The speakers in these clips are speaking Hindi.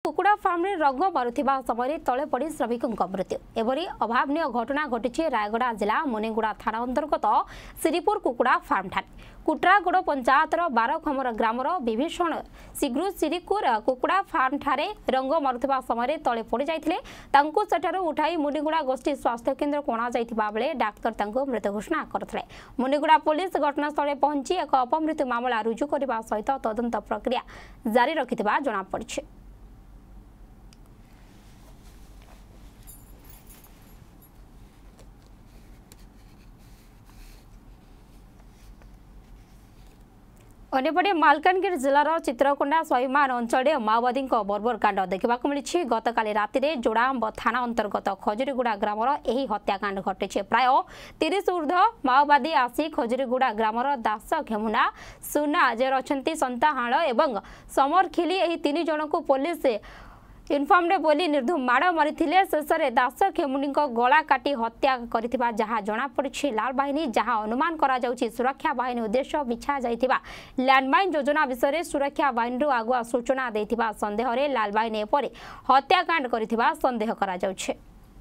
कुकुड़ा फार्म में रंग मारुथिबा समय तले पड़ी श्रमिकों मृत्यु एवरी अभावनीय घटना घटी रायगड़ा जिला मुनेगुड़ा थाना अंतर्गत श्रीपुर कुकुड़ा फार्म ठारे कुटरागड़ पंचायतर 12 खमर ग्रामर विभीषण शीघ्र श्रीपुर कुकुड़ा फार्म ठारे रंग मारुथिबा समय तले पड़ जाते सेठारु उठाई मुनेगुड़ा गोष्ठी स्वास्थ्य केन्द्र को अणा बेले डाक्तर मृत घोषणा करते। मुनेगुड़ा पुलिस घटनास्थल पहुंची एक अपमृत्यु मामला रुजु करने सहित तदंत प्रक्रिया जारी रखिथिबा जणा पड़िछि। अन्यपटे मालकानगिरी जिलार चित्रकोंडा स्वाभिमान अंचल माओवादी बर्बर कांड देखा मिली। गतकाली राति में जोड़ाम्ब थाना अंतर्गत खजुरीगुड़ा ग्रामर यह हत्याकांड घटी। प्राय 30 ऊर्ध माओवादी आसी खजुरीगुड़ा ग्रामर दास खेमुना सुना जेर अच्छा संताहाल और समर खिली यह 3 जन को पुलिस इनफर्मडे बोली निर्धूम माड़ मारी शेष में दास खेमुनी गला काटी हत्या करिथिबा जहाँ जना पड़ी। लाल बाहिनी जहाँ अनुमान करा जाउछि सुरक्षा बाहिनी उद्देश्य बिछा जाइथिबा लैंडमाइन योजना विषय सुरक्षा बाहिनी आगुआ सूचना देथिबा संदेह रे लाल बाहिनी एपरि हत्याकांड करिथिबा संदेह करा जाउछि।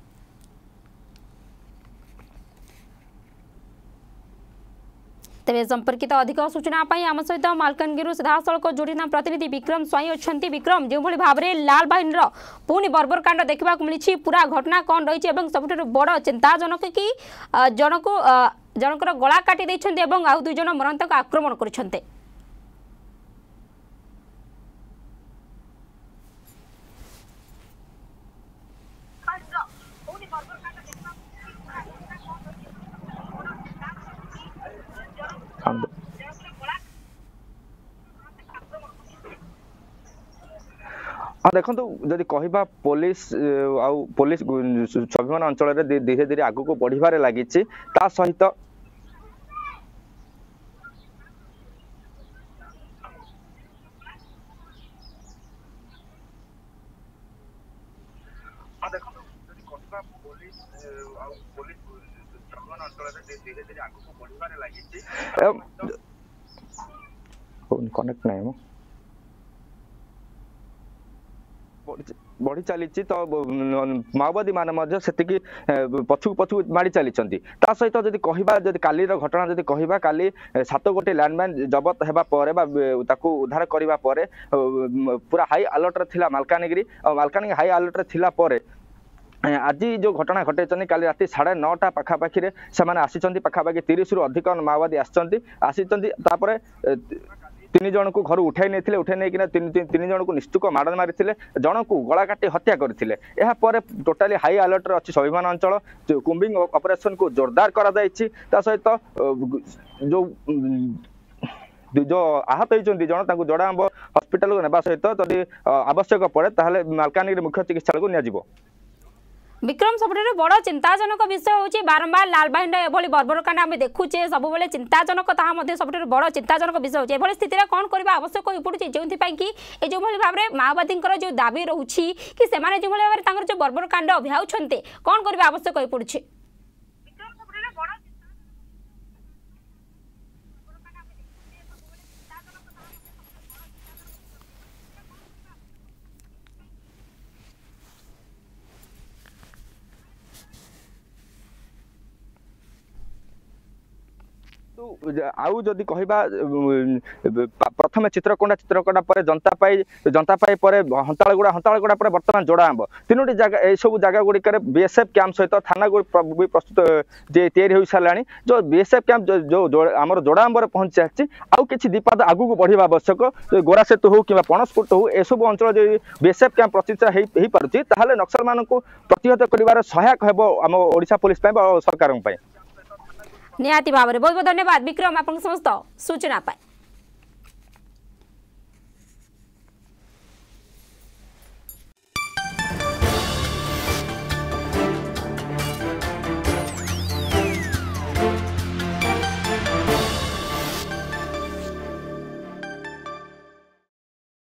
तेज संपर्कित अधिक सूचना आम सहित मालकानगिरी सीधासख जोड़ना प्रतिनिधि विक्रम स्वाई अच्छा। विक्रम जो भाव में लाल बाहिनी पुणी बर्बर कांड देखा मिली पूरा घटना कौन रही सब बड़ चिंताजनक कि जनकर गला काटी आउ 2 जन मरंतक आक्रमण कर देखो जदि कहवा पुलिस पुलिस स्वाभिमान अंचल धीरे धीरे आग को बढ़िबार लगी सहित कनेक्ट नहीं बढ़ी चली तो माओवादी मान से पछुक पछुक माड़ी चली सहित जदि कहवा जदि काली घटना जदि कहवा काली 7 गोटे लैंडमाइन जबत होगा उद्धार करने पूरा हाई अलर्ट थिला मालकानगिरी हाई अलर्ट थिला परे आज जो घटना घटे काली राति 9:30 पाखापाखि से पाखापाखि 30 रु अधिक माओवादी आसी 3 जन को घर उठाई नहीं उठाई नहीं 3 जन को निस्तुक माड़ मारी जन को गला काटी हत्या करते। टोटाली हाई अलर्ट अच्छी स्वाभिमान अंचल जो कुंबिंग ऑपरेशन को जोरदार करा सहित जो आहत होती जन जोड़ाम्ब हॉस्पिटल को नेबा सहित जदि आवश्यक पड़े ताहले मालकानगिरी मुख्य चिकित्सालय को नियाजिबो। विक्रम सब बड़ चिंताजनक विषय हूँ बारंबार लाल बाहिनी एभली बर्बर कांड आम देखुचे सब चिंताजनक सब बड़ चिंताजनक विषय हूँ स्थित में कौन करवा आवश्यक हो पड़े जो जो भाव में माओवादी जो दाबी रोचे कि जो भाव में जो बर्बर कांड अभ्याउछन्ते कौन करवा आवश्यक हो पड़े। आउ जदि कहवा प्रथम चित्रकोंडा पर जनता पाई पर हंतालगुड़ा पर बर्तमान जोड़ाम्ब 3टी जगह यह सब जगह गुड़िक बीएसएफ कैंप सहित थाना भी प्रस्तुत तैयारी हो सारा जो बीएसएफ कैंप जो आम जोड़ाम्बर पहुंची सारी आउ कि दीपाद आगू बढ़िया आवश्यक गोरा सेतु हो कि पणसपुट हो यह सब अंचल जो बीएसएफ कैंप प्रतिष्ठा हो पार्टी नक्सल मान प्रतिहत कर सहायक हो आम ओडिशा पुलिस सरकार निहाती भाव में बहुत बहुत धन्यवाद विक्रम आप समस्त सूचना पाए।